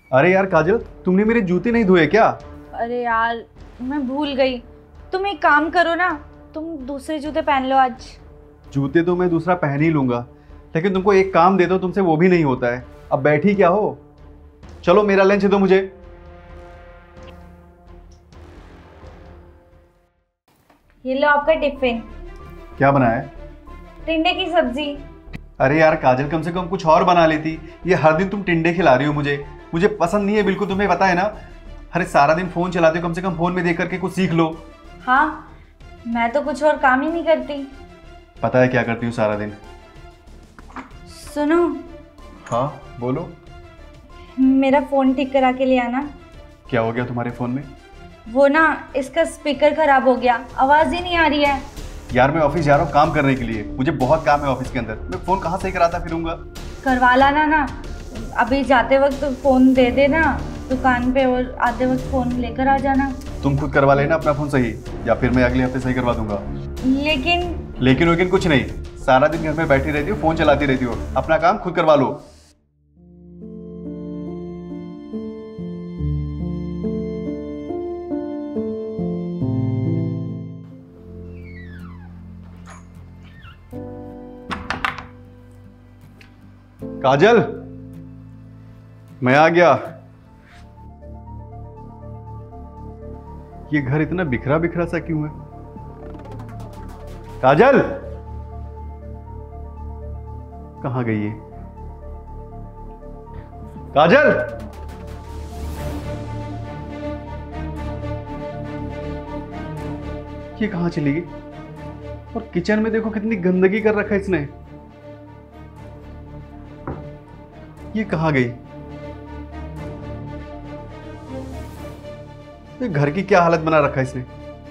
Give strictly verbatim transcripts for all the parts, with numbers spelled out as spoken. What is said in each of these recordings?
अरे यार काजल, तुमने मेरे जूते नहीं धोए क्या? अरे यार, मैं भूल गई। तुम एक काम करो ना, तुम दूसरे जूते पहन लो आज। जूते तो मैं दूसरा पहन ही लूंगा, लेकिन तुमको एक काम दे दो, तुमसे वो भी नहीं होता है। अब बैठी क्या हो? चलो मेरा लंच दो मुझे। ये लो आपका टिफिन। क्या बनाया है? टिंडे की सब्जी। अरे यार काजल, कम से कम कुछ और बना लेती। ये हर दिन तुम टिंडे खिला रही हो मुझे। मुझे पसंद नहीं है बिल्कुल, तुम्हें पता है ना। अरे सारा दिन फोन चलाते हो, कम से कम फोन में देख करके कुछ सीख लो। हाँ, मैं तो कुछ और काम ही नहीं करती। पता है क्या करती हूँ सारा दिन? सुनो, हाँ बोलो। मेरा फोन ठीक करा के ले आना। क्या हो गया तुम्हारे फोन में? वो ना, इसका स्पीकर खराब हो गया, आवाज ही नहीं आ रही है। यार मैं ऑफिस जा रहा हूँ काम करने के लिए, मुझे बहुत काम है ऑफिस के अंदर। मैं फोन कहाँ सही कराता फिरूंगा? करवा लाना ना। अभी जाते वक्त फोन दे देना दुकान पे, और आते वक्त फोन लेकर आ जाना। तुम खुद करवा लेना अपना फोन सही, या फिर मैं अगले हफ्ते सही करवा दूंगा। लेकिन लेकिन वेकिन कुछ नहीं। सारा दिन घर में बैठी रहती हो, फोन चलाती रहती हो। अपना काम खुद करवा लो। काजल, मैं आ गया। ये घर इतना बिखरा बिखरा सा क्यों है? काजल कहाँ गई है? काजल, ये कहाँ चली गई? और किचन में देखो कितनी गंदगी कर रखा है इसने। ये कहाँ गई? ये घर की क्या हालत बना रखा है इसने।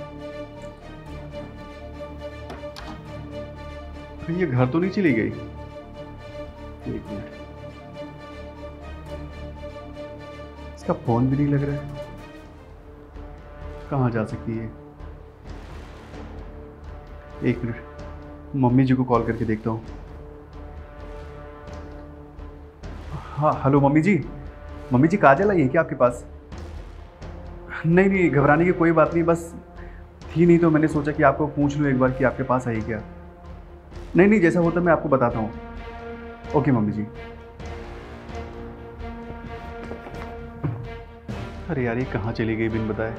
ये घर तो नहीं चली गई? एक मिनट, इसका फोन भी नहीं लग रहा है। कहाँ जा सकती है? एक मिनट, मम्मी जी को कॉल करके देखता हूँ। हाँ hello mummy ji. Mummy ji, Kajal आई है क्या आपके पास? नहीं नहीं, घबराने की कोई बात नहीं, बस थी नहीं तो मैंने सोचा कि आपको पूछ लूँ एक बार कि आपके पास आई क्या। नहीं नहीं, जैसा होता मैं आपको बताता हूँ। Okay mummy ji. अरे यार, ये कहाँ चली गई बिन बताए?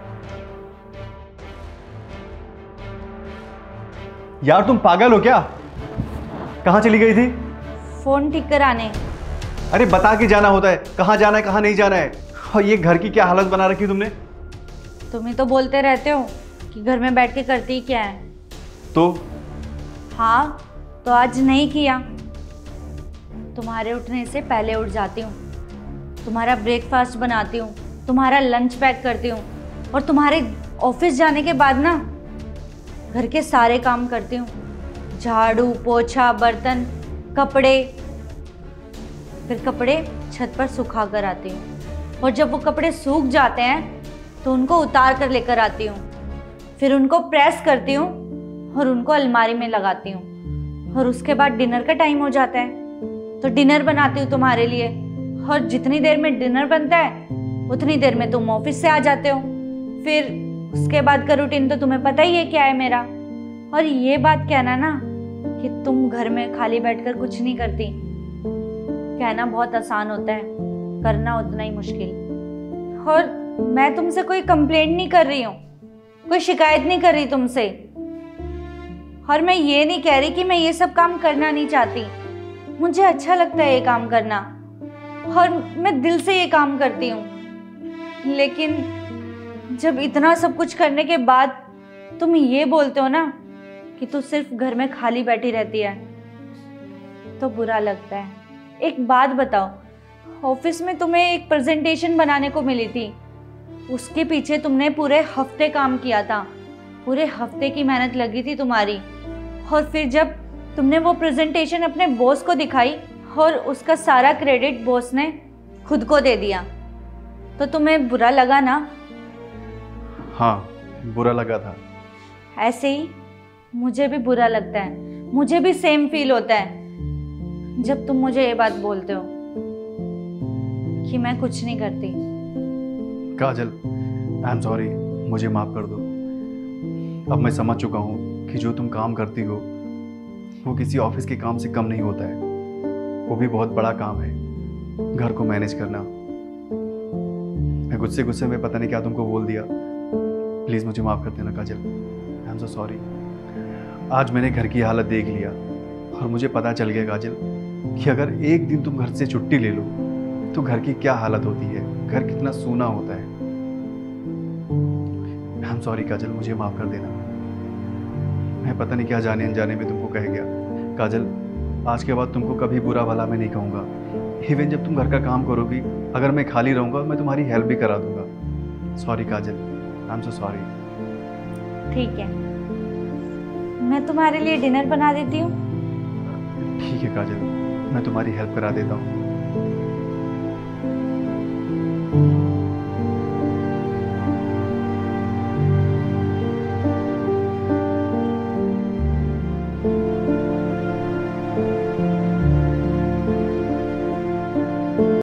यार तुम पागल हो क्या? कहाँ चली गई थी? फोन ठीक कराने। अरे बता के जाना होता है, कहाँ जाना है कहाँ नहीं जाना है। और ये घर की क्या हालत बना रखी तुमने। तुम ही तो बोलते रहते हो कि घर में बैठ के करती ही क्या है। तो हाँ, तो आज नहीं किया। तुम्हारे उठने से पहले उठ जाती हूँ, तुम्हारा ब्रेकफास्ट बनाती हूँ, तुम्हारा लंच पैक करती हूँ, और तुम्हारे ऑफिस जाने के बाद ना घर के सारे काम करती हूँ। झाड़ू पोछा, बर्तन, कपड़े। फिर कपड़े छत पर सुखा कर आती हूँ, और जब वो कपड़े सूख जाते हैं तो उनको उतार कर लेकर आती हूँ। फिर उनको प्रेस करती हूँ और उनको अलमारी में लगाती हूँ। और उसके बाद डिनर का टाइम हो जाता है तो डिनर बनाती हूँ तुम्हारे लिए। और जितनी देर में डिनर बनता है उतनी देर में तुम ऑफिस से आ जाते हो। फिर उसके बाद का रूटीन तो तुम्हें पता ही है क्या है मेरा। और ये बात कहना ना कि तुम घर में खाली बैठकर कुछ नहीं करती, कहना बहुत आसान होता है, करना उतना ही मुश्किल। और मैं तुमसे कोई कंप्लेंट नहीं कर रही हूँ, कोई शिकायत नहीं कर रही तुमसे। और मैं ये नहीं कह रही कि मैं ये सब काम करना नहीं चाहती। मुझे अच्छा लगता है ये काम करना, और मैं दिल से ये काम करती हूँ। लेकिन जब इतना सब कुछ करने के बाद तुम ये बोलते हो ना कि तू सिर्फ घर में खाली बैठी रहती है, तो बुरा लगता है। एक बात बताओ, ऑफिस में तुम्हें एक प्रेजेंटेशन बनाने को मिली थी, उसके पीछे तुमने पूरे हफ्ते काम किया था, पूरे हफ्ते की मेहनत लगी थी तुम्हारी। और फिर जब तुमने वो प्रेजेंटेशन अपने बॉस को दिखाई और उसका सारा क्रेडिट बॉस ने खुद को दे दिया, तो तुम्हें बुरा लगा ना? हाँ, बुरा लगा था। ऐसे ही मुझे भी बुरा लगता है, मुझे भी सेम फील होता है जब तुम मुझे ये बात बोलते हो। कि मैं कुछ नहीं करती। काजल, आई एम सॉरी, मुझे माफ़ कर दो। अब मैं समझ चुका हूँ कि जो तुम काम करती हो वो किसी ऑफिस के काम से कम नहीं होता है। वो भी बहुत बड़ा काम है, घर को मैनेज करना। मैं गुस्से गुस्से में पता नहीं क्या तुमको बोल दिया। प्लीज़ मुझे माफ़ कर देना काजल, आई एम सो सॉरी। आज मैंने घर की हालत देख लिया और मुझे पता चल गया काजल कि अगर एक दिन तुम घर से छुट्टी ले लो तो घर की क्या हालत होती है, घर कितना सूना होता है। आई एम सॉरी काजल, मुझे माफ़ कर देना। मैं पता नहीं क्या जाने अनजाने में तुमको कह गया। काजल, आज के बाद तुमको कभी बुरा भला मैं नहीं कहूँगा। इवन जब तुम घर का काम करोगी, अगर मैं खाली रहूँगा मैं तुम्हारी हेल्प भी करा दूंगा। Sorry Kajal, I am so sorry. ठीक है, मैं तुम्हारे लिए डिनर बना देती हूँ। ठीक है काजल, मैं तुम्हारी हेल्प करा देता हूँ।